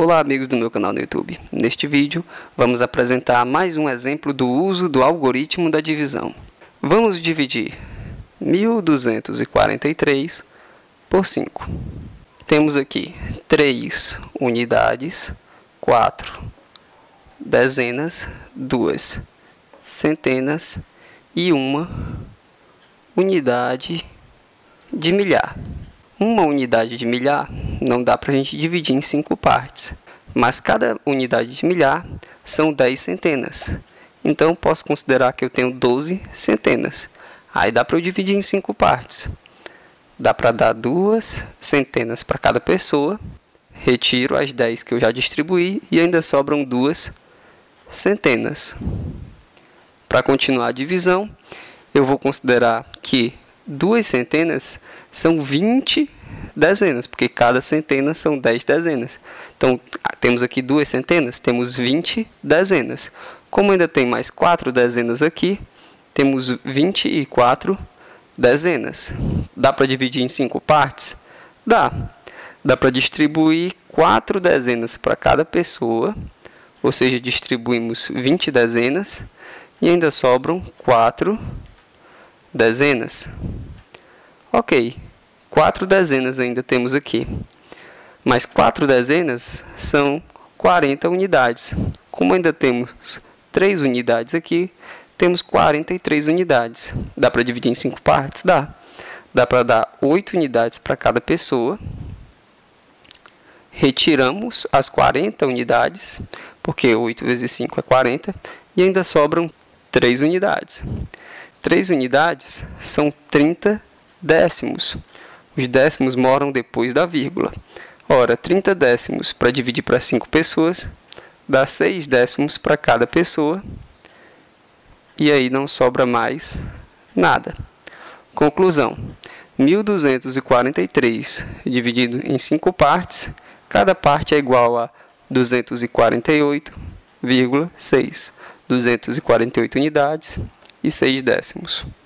Olá amigos do meu canal no YouTube. Neste vídeo vamos apresentar mais um exemplo do uso do algoritmo da divisão. Vamos dividir 1243 por 5. Temos aqui 3 unidades, 4 dezenas, 2 centenas e 1 unidade de milhar. Uma unidade de milhar não dá para a gente dividir em 5 partes, mas cada unidade de milhar são 10 centenas. Então, posso considerar que eu tenho 12 centenas. Aí dá para eu dividir em 5 partes. Dá para dar 2 centenas para cada pessoa. Retiro as 10 que eu já distribuí e ainda sobram 2 centenas. Para continuar a divisão, eu vou considerar que 2 centenas são 20 dezenas, porque cada centena são 10 dezenas. Então, temos aqui 2 centenas, temos 20 dezenas. Como ainda tem mais 4 dezenas aqui, temos 24 dezenas. Dá para dividir em 5 partes? Dá. Dá para distribuir 4 dezenas para cada pessoa, ou seja, distribuímos 20 dezenas e ainda sobram 4 dezenas. Ok, 4 dezenas ainda temos aqui, mas 4 dezenas são 40 unidades. Como ainda temos 3 unidades aqui, temos 43 unidades. Dá para dividir em 5 partes? Dá. Dá para dar 8 unidades para cada pessoa. Retiramos as 40 unidades, porque 8 vezes 5 é 40, e ainda sobram 3 unidades. 3 unidades são 30 décimos. Os décimos moram depois da vírgula. Ora, 30 décimos para dividir para 5 pessoas dá 6 décimos para cada pessoa. E aí não sobra mais nada. Conclusão: 1243 dividido em 5 partes. Cada parte é igual a 248,6. 248 unidades e 6 décimos.